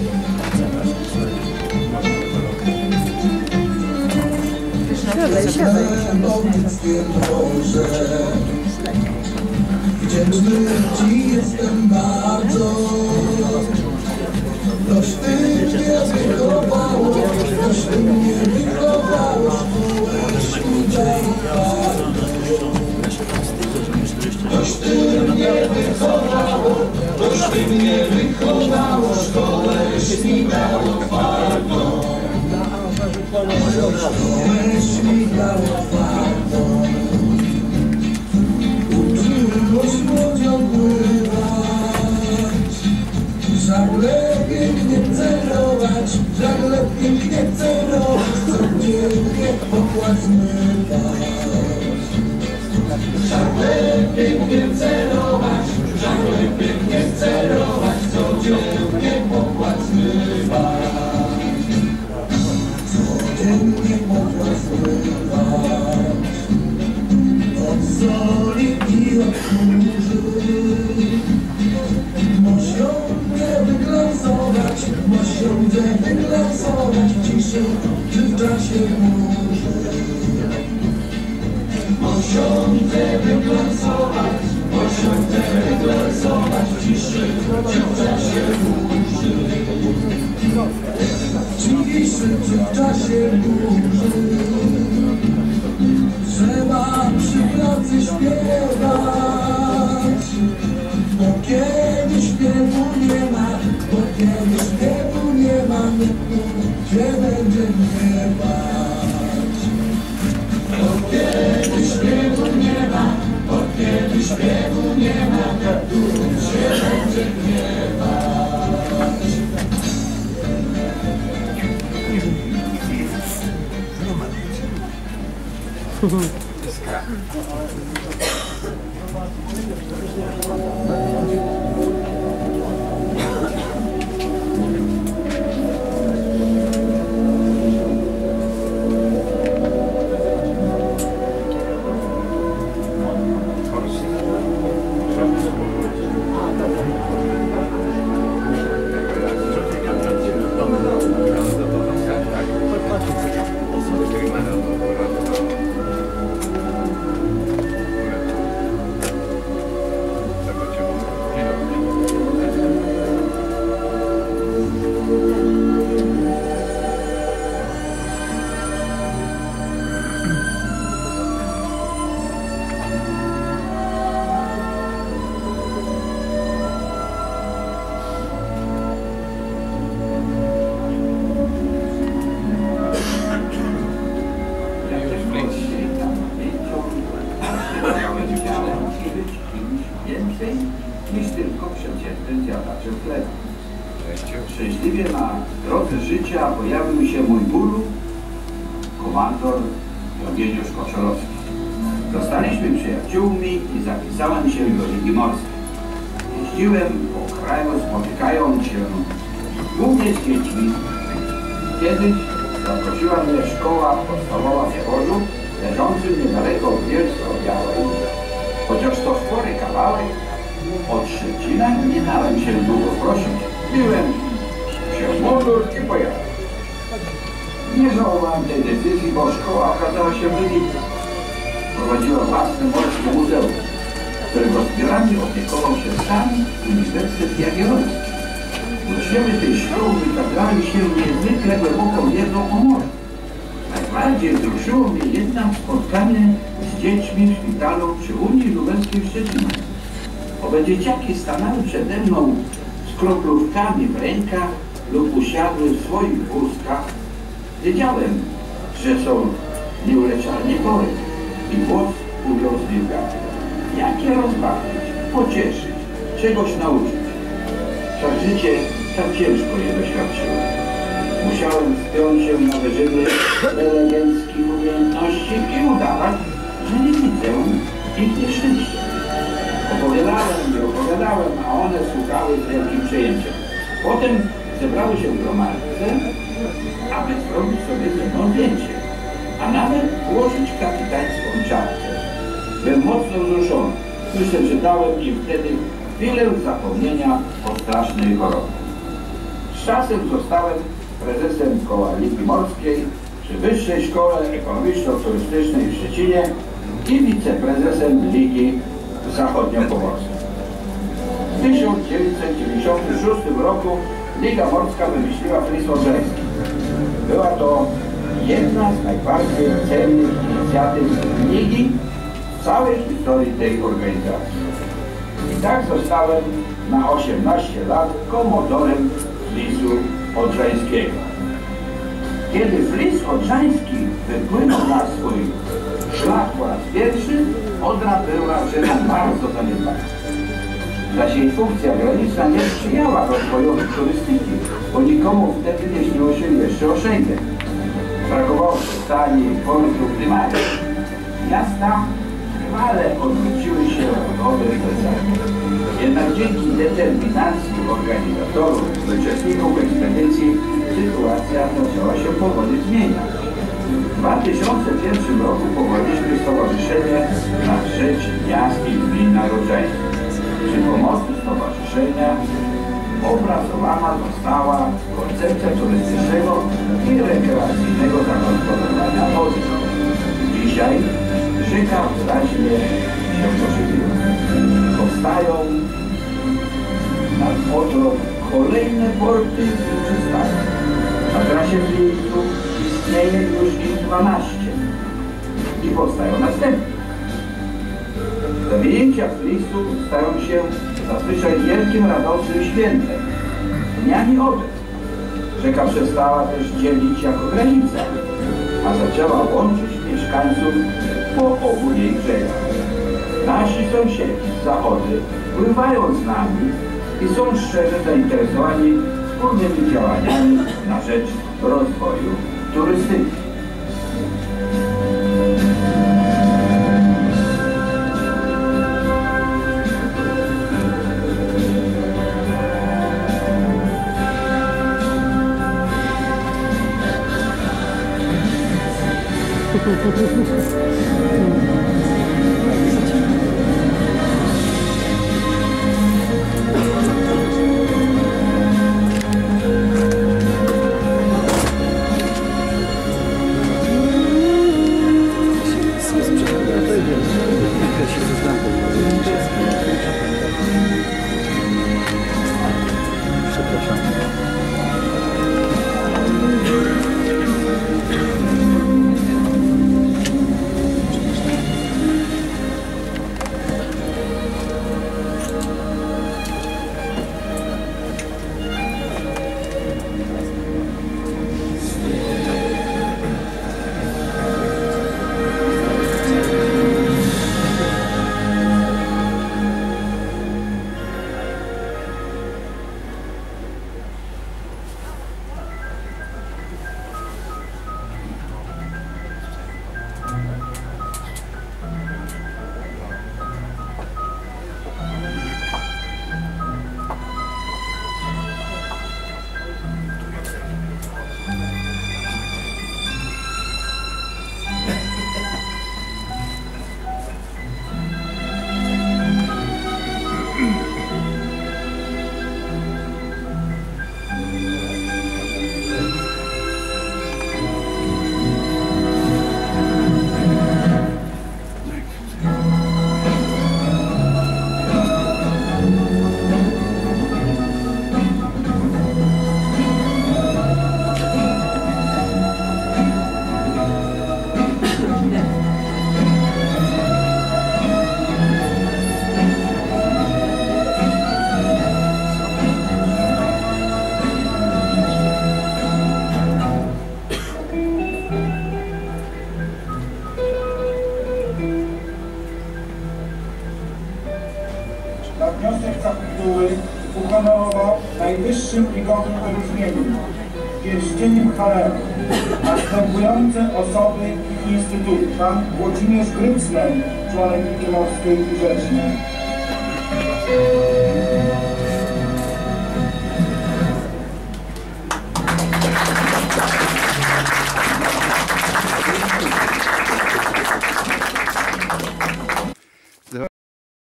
Siadaj. Wdzięczny Ci jestem bardzo. Ktoś Ty mnie wychowało, ktoś Ty mnie wychowało, szkołę świętej ktoś Ty mnie wychowało, ktoś Ty mnie wychowało, szkołę świętej otwartą. Szkołę świętej otwartą. Uczyłeś młodzią pływać, żagle pięknie celować, żagle pięknie celować, co pięknie pokład zmywać. Żagle pięknie celować, żagle pięknie celować, co pięknie pokład zmywać. Codziennie pokład zmywać. Od soli i od kurzy Mosiądę wyglansować, mosiądę wyglansować ciszy, czy w czasie burzy. Mosiądę wyglansować, mosiądę wyglansować ciszy, czy w czasie burzy. Ciszy, czy w czasie burzy. Trzeba przy pracy śpiewać, bo kiedy śpiewu nie ma, bo kiedy śpiewu nie ma, gdzie będzie gniewać. Bo kiedy śpiewu nie ma, bo kiedy śpiewu nie ma, gdzie będzie gniewać. Szczęśliwie na drodze życia pojawił się mój guru, komandor Eugeniusz Koczorowski. Zostaliśmy przyjaciółmi i zapisałem się do Ligi Morskiej. Jeździłem po kraju, spotykając się głównie z dziećmi. Kiedyś zaprosiła mnie szkoła podstawowa w Chorzu, leżącym niedaleko Bielsko-Białej. Chociaż to spory kawałek, od Szczecina nie dałem się długo prosić. Byłem się mundur i pojechałem. Nie żałowałem tej decyzji, bo szkoła okazała się wybitna. Prowadziła własne morskie muzeum, którego zbiorami opiekował się sam Uniwersytet Jagielloński. Uczniowie tej szkoły wykazali się niezwykle głęboką wiedzą o morzu. Najbardziej wzruszyło mnie jednak spotkanie z dziećmi w szpitalu przy Unii Lubelskiej w Szczecinie. Owe dzieciaki stanęły przede mną z kroplówkami w rękach lub usiadły w swoich wózkach. Wiedziałem, że są nieuleczalnie chory i głos uwiązł mi w gardle. Jak je rozbawić, pocieszyć, czegoś nauczyć? Wszak życie tak ciężko je doświadczyłem. Musiałem wspiąć się na wyżyny eleganckich umiejętności i udawać, że nie widzę ich nieszczęścia. Opowiadałem, a one słuchały z wielkim przejęciem. Potem zebrały się w gromadce, aby zrobić sobie ze mną zdjęcie, a nawet włożyć kapitańską czapkę. Byłem mocno wzruszony. Myślę, że dałem im wtedy chwilę zapomnienia o strasznej chorobie. Z czasem zostałem prezesem Koła Ligi Morskiej przy Wyższej Szkole Ekonomiczno-Turystycznej w Szczecinie i wiceprezesem Ligi Zachodniopomorskiej. W 1996 roku Liga Morska wymyśliła flis odrzański. Była to jedna z najbardziej cennych inicjatyw Ligi w całej historii tej organizacji. I tak zostałem na 18 lat komodorem flisu odrzańskiego. Kiedy flis odrzański wypłynął na swój szlak po raz pierwszy, Odra była rzeczą bardzo zaniedbana. Zaś jej funkcja graniczna nie sprzyjała rozwojowi turystyki, bo nikomu wtedy nie śniło się jeszcze o Schengen. Brakowało przystani, portu, klimatu. Miasta trwale odwróciły się od Odry plecami. Jednak dzięki determinacji organizatorów, uczestników ekspedycji, sytuacja zaczęła się powoli zmieniać. W 2001 roku powołaliśmy Stowarzyszenie na rzecz Miast i Gmin Narodzańskich. Przy pomocy stowarzyszenia opracowana została koncepcja turystycznego i rekreacyjnego zagospodarowania Odry. Dzisiaj rzeka wyraźnie się ożywiła. Powstają nad Odrą kolejne porty i przystanie. Na trasie flisu istnieje już ich 12 i powstają następne. Zawinięcia flisu stają się zazwyczaj wielkim radosnym świętem, dniami Odry. Rzeka przestała też dzielić jako granica, a zaczęła łączyć mieszkańców po obu jej brzegach. Nasi sąsiedzi zza Odry pływają z nami i są szczerze zainteresowani wspólnymi działaniami na rzecz rozwoju turystyki. Na wniosek kapituły uhonorował najwyższym ligowym wyróżnieniem, pierścieniem Halera, następujące osoby i instytuty. Pan Włodzimierz Grycner, członek Ligi Morskiej i rzecznik.